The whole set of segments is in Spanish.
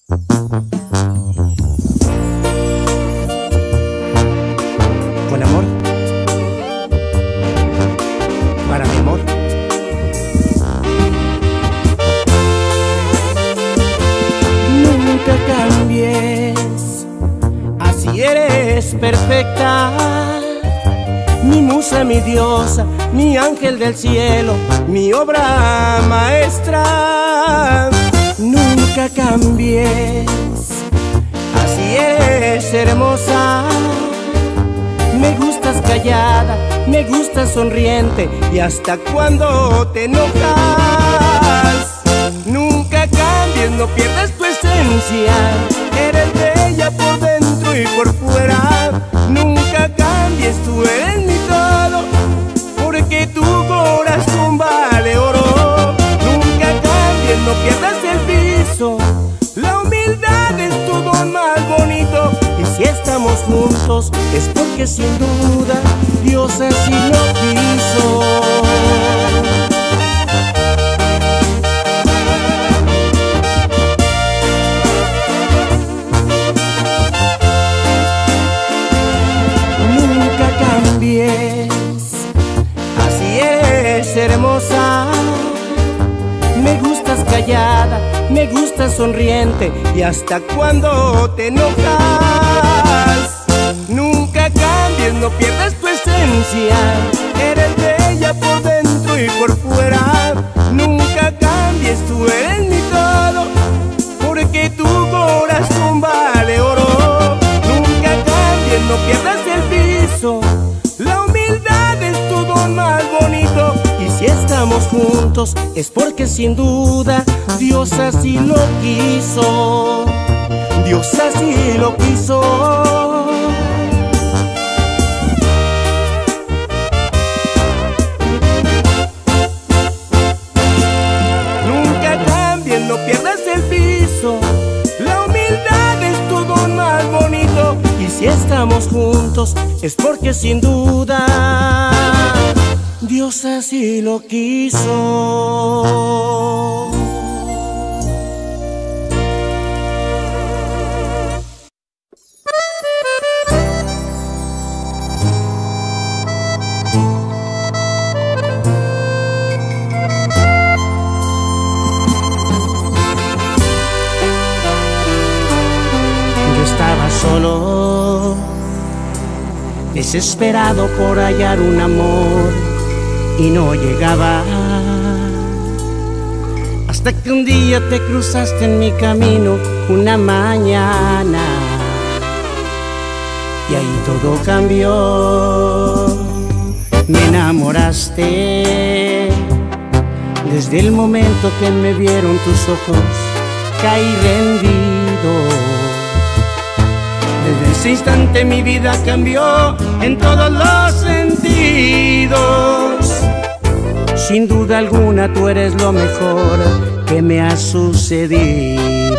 Con amor, para mi amor. Nunca cambies, así eres perfecta. Mi musa, mi diosa, mi ángel del cielo, mi obra maestra. Nunca cambies, así eres hermosa. Me gustas callada, me gustas sonriente, y hasta cuando te enojas. Nunca cambies, no pierdas tu esencia. Eres bella por dentro y por fuera. Nunca cambies, tú eres mi todo, porque tu corazón vale oro. Nunca cambies, no pierdas el piso. La humildad es tu don más bonito. Y si estamos juntos es porque sin duda Dios así lo quiso. Nunca cambies, así eres hermosa. Me gustas callada, me gustas sonriente, y hasta cuando te enojas. Nunca cambies, no pierdas tu esencia. Eres bella por dentro y por fuera. Nunca cambies, tú eres mi todo, porque tu corazón vale oro. Nunca cambies, no pierdas el piso. La humildad es tu don más bonito. Y si estamos juntos es porque sin duda Dios así lo quiso. Dios así lo quiso. Nunca cambies, no pierdas el piso. La humildad es tu don más bonito. Y si estamos juntos es porque sin duda Dios así lo quiso. Yo estaba solo, desesperado por hallar un amor, y no llegaba, hasta que un día te cruzaste en mi camino una mañana, y ahí todo cambió. Me enamoraste desde el momento que me vieron tus ojos, caí rendido. Desde ese instante mi vida cambió en todos los sentidos. Sin duda alguna tú eres lo mejor que me ha sucedido.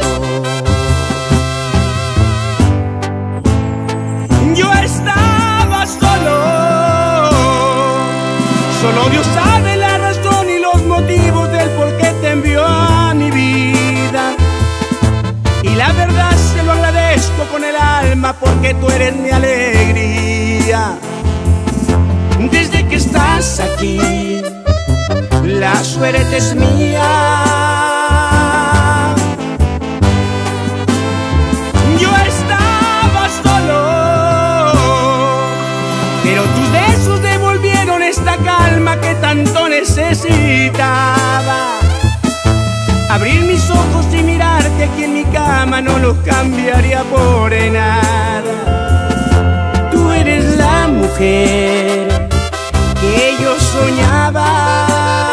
Yo estaba solo Dios sabe la razón y los motivos del por qué te envió a mi vida. Y la verdad se lo agradezco con el alma, porque tú eres mi alegría. Desde que estás aquí la suerte es mía. Yo estaba solo, pero tus besos devolvieron esta calma que tanto necesitaba. Abrir mis ojos y mirarte aquí en mi cama no lo cambiaría por nada. Tú eres la mujer que yo soñaba.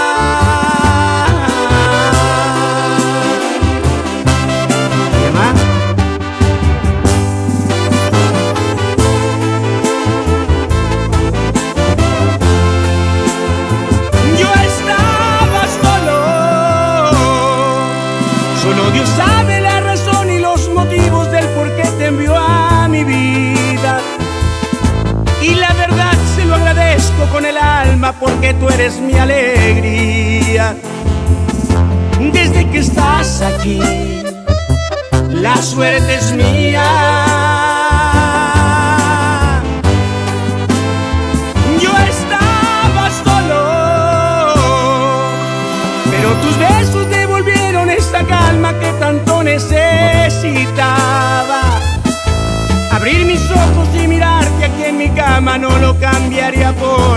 Solo Dios sabe la razón y los motivos del por qué te envió a mi vida. Y la verdad se lo agradezco con el alma, porque tú eres mi alegría. Desde que estás aquí la suerte es mía. Yo estaba solo, pero tus besos devolvieron esta calma que tanto necesitaba. Abrir mis ojos y mirarte aquí en mi cama no lo cambiaría por